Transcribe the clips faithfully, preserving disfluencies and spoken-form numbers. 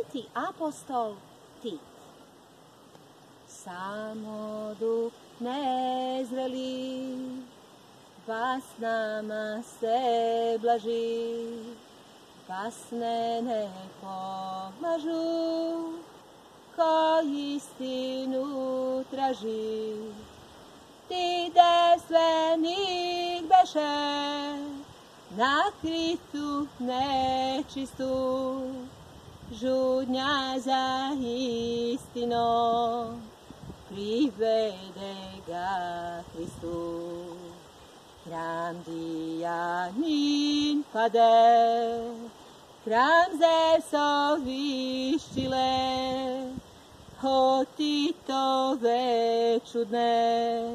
Svätý apostol Tít. Samoduch nezrelý vás nama se blaží, pasne nepomažu, ko istinu traži. Ty desvenik beše nakrytu nečistu, žudňa za istinou privede ga Hristu. Chrám dianín pade, chrám Zevsovi štile, hotitové čudné,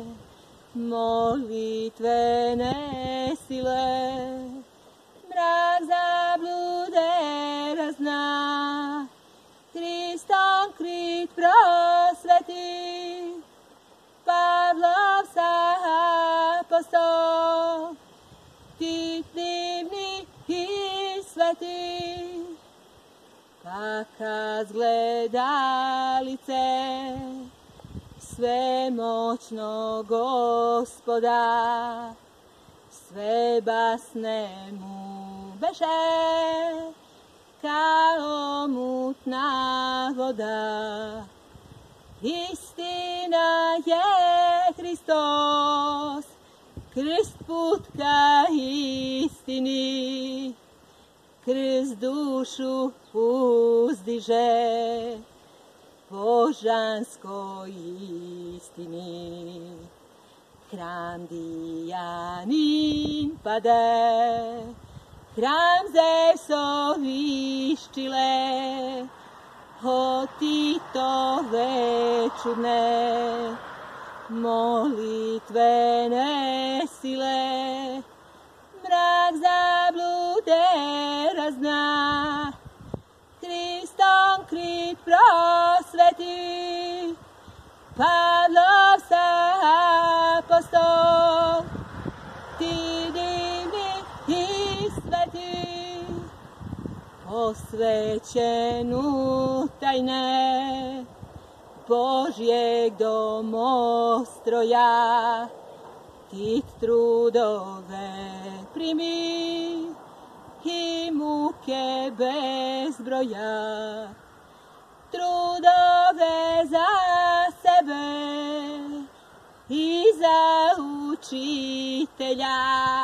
molitvené sile. Mrak zablude razná, Kristom kryt prosvetý, Pavlov sa apostol, Tít divný i svätý. Kaká zgledalice, svemoćno Gospoda, sve basnemu beše, kao mutna voda. Istina je Hristos, krst put ka istini, krst dušu uzdiže, božanskoj istini. Chrám dianín pade, chrám Zevsovi štile, hotitové čudné, molitvené sile. Mrak zablude razná, Kristom kryt prosvetý, Pavlov sa apostol, Ty divný i svätý. Osvečenú tajné Božiek domostroja, Tít trudové primi i muke bez broja. Trudové za sebe i za učiteľa,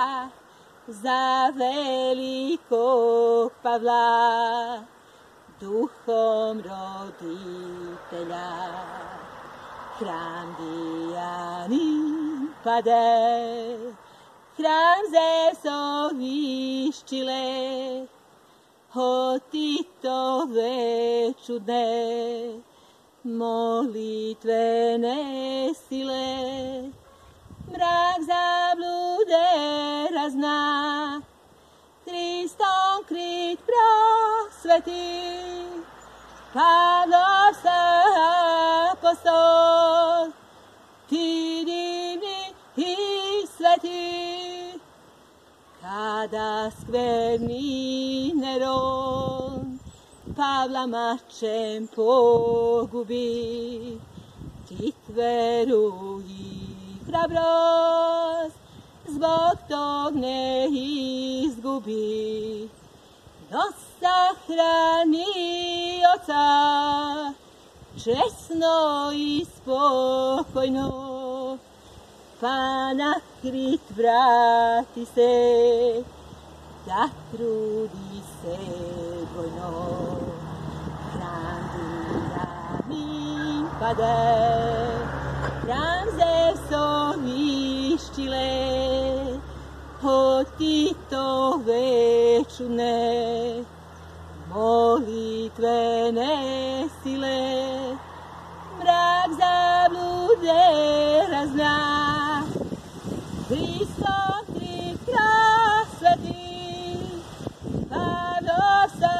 za velikog Pavla, duchom roditeľa. Chrám dianín pade, chrám Zevsovi štile, hotitové čudné, molitvené sile. Mrak zablude razná, Kristom kryt prosvetý, Pavlov sa apostol, Ty divný i svätý. Kada skverný Neron Pavla mačem pogubí, Tít veru i hrabrost zbog tog ne izgubi. No sahrani oca česno i spokojno, pa nakryt vrati se, da trudi se dvojno. Chrám dianín pade, chrám Zevsovi štile, hotitové čudné, molitvené sile. Mrak zablude razná, Kristom kryt prosvetý, Pavlov sa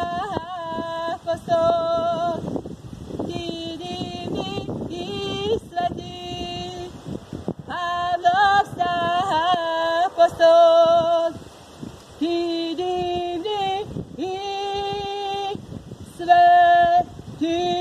apostol, Ty divný i svätý. Pavlov sa apostol, Ty divný i svätý. Ty